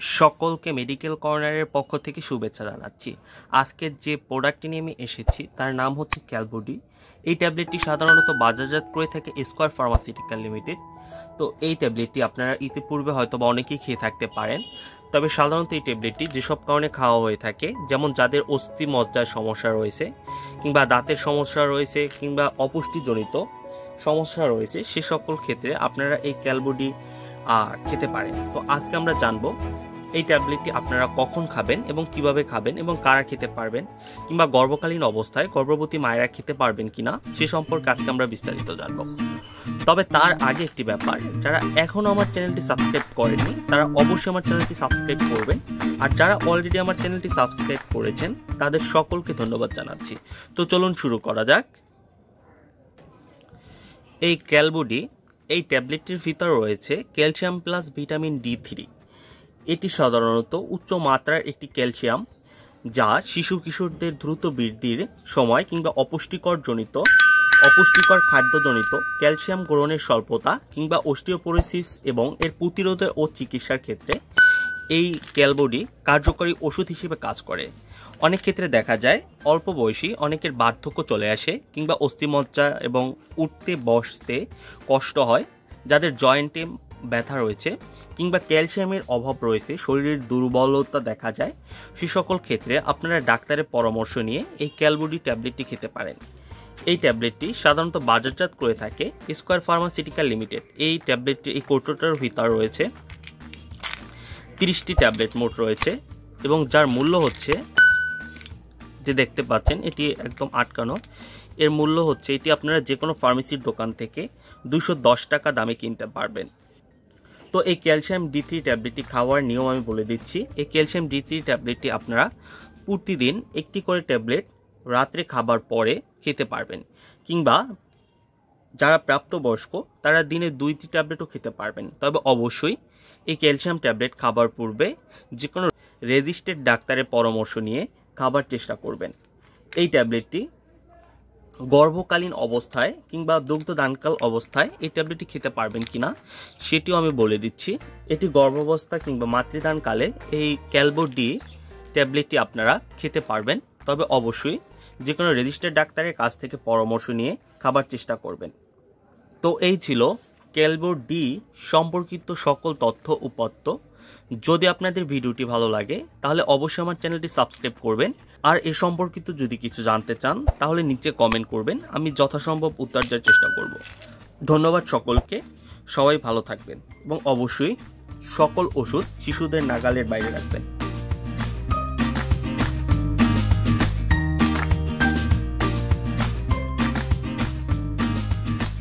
সকলকে মেডিকেল কর্নারের পক্ষ থেকে শুভেচ্ছা জানাচ্ছি। আজকের যে প্রোডাক্টটি নিয়ে আমি এসেছি তার নাম হচ্ছে ক্যালবডি। এই ট্যাবলেটটি সাধারণত বাজারজাত করে থাকে স্কয়ার ফার্মাসিউটিক্যাল লিমিটেড। তো এই ট্যাবলেটটি আপনারা ইতিপূর্বে হয়তো বা অনেকেই খেয়ে থাকতে পারেন। তবে সাধারণত এই ট্যাবলেটটি যেসব কারণে খাওয়া হয়ে থাকে, যেমন যাদের অস্থি মজ্জার সমস্যা রয়েছে কিংবা দাঁতের সমস্যা রয়েছে কিংবা অপুষ্টিজনিত সমস্যা রয়েছে, সে সকল ক্ষেত্রে আপনারা এই ক্যালবডি খেতে পারেন। তো আজকে আমরা জানবো এই ট্যাবলেটটি আপনারা কখন খাবেন এবং কিভাবে খাবেন এবং কারা খেতে পারবেন, কিংবা গর্ভকালীন অবস্থায় গর্ভবতী মায়েরা খেতে পারবেন কিনা সে সম্পর্কে আজকে আমরা বিস্তারিত জানবো। তবে তার আগে একটি ব্যাপার, যারা এখনো আমার চ্যানেলটি সাবস্ক্রাইব করেননি তারা অবশ্যই আমার চ্যানেলটি সাবস্ক্রাইব করবেন, আর যারা অলরেডি আমার চ্যানেলটি সাবস্ক্রাইব করেছেন তাদের সকলকে ধন্যবাদ জানাচ্ছি। তো চলুন শুরু করা যাক। এই ক্যালবডি এই ট্যাবলেটটির ভিতর রয়েছে ক্যালসিয়াম প্লাস ভিটামিন D3। এটি সাধারণত উচ্চ মাত্রার একটি ক্যালসিয়াম, যা শিশু কিশোরদের দ্রুত বৃদ্ধির সময় কিংবা অপুষ্টিকর খাদ্যজনিত ক্যালসিয়াম গ্রহণের স্বল্পতা কিংবা অস্টিওপোরোসিস এবং এর প্রতিরোধে ও চিকিৎসার ক্ষেত্রে এই ক্যালবডি কার্যকরী ওষুধ হিসেবে কাজ করে। অনেক ক্ষেত্রে দেখা যায় অল্প বয়সী অনেকের বার্ধক্য চলে আসে কিংবা অস্থিমজ্জা এবং উঠতে বসতে কষ্ট হয়, যাদের জয়েন্টে ব্যথা রয়েছে কিংবা ক্যালসিয়ামের অভাব রয়েছে, শরীরের দুর্বলতা দেখা যায়, সে সকল ক্ষেত্রে আপনারা ডাক্তারের পরামর্শ নিয়ে এই ক্যালবডি ট্যাবলেটটি খেতে পারেন। এই ট্যাবলেটটি সাধারণত বাজারজাত করে থাকে স্কয়ার ফার্মাসিউটিক্যাল লিমিটেড। এই ট্যাবলেটটি এই কৌটোটার ভিতর রয়েছে 30টি ট্যাবলেট মোট রয়েছে এবং যার মূল্য হচ্ছে, যে দেখতে পাচ্ছেন এটি একদম আটকানো, এর মূল্য হচ্ছে, এটি আপনারা যে কোনো ফার্মেসির দোকান থেকে 210 টাকা দামে কিনতে পারবেন। তো এই ক্যালসিয়াম D3 ট্যাবলেটটি খাওয়ার নিয়ম আমি বলে দিচ্ছি। এই ক্যালসিয়াম D3 ট্যাবলেটটি আপনারা প্রতিদিন একটি করে ট্যাবলেট রাত্রে খাবার পরে খেতে পারবেন, কিংবা যারা প্রাপ্তবয়স্ক তারা দিনে 2টি ট্যাবলেটও খেতে পারবেন। তবে অবশ্যই এই ক্যালসিয়াম ট্যাবলেট খাবার পূর্বে যে কোনো রেজিস্টার্ড ডাক্তারের পরামর্শ নিয়ে খাবার চেষ্টা করবেন। এই ট্যাবলেটটি গর্ভকালীন অবস্থায় কিংবা দুগ্ধদানকাল অবস্থায় এই ট্যাবলেটটি খেতে পারবেন কিনা সেটিও আমি বলে দিচ্ছি। এটি গর্ভাবস্থা কিংবা মাতৃদানকালে এই ক্যালবডি ট্যাবলেটটি আপনারা খেতে পারবেন, তবে অবশ্যই যে কোনো রেজিস্টার্ড ডাক্তারের কাছ থেকে পরামর্শ নিয়ে খাবার চেষ্টা করবেন। তো এই ছিল ক্যালবডি সম্পর্কিত সকল তথ্য উপাত্ত। যদি আপনাদের ভিডিওটি ভালো লাগে তাহলে অবশ্যই আমার চ্যানেলটি সাবস্ক্রাইব করবেন, আর এ সম্পর্কিত যদি কিছু জানতে চান তাহলে নিচে কমেন্ট করবেন, আমি যথাসম্ভব উত্তর দেওয়ার চেষ্টা করব। ধন্যবাদ সকলকে, সবাই ভালো থাকবেন এবং অবশ্যই সকল ওষুধ শিশুদের নাগালের বাইরে রাখবেন।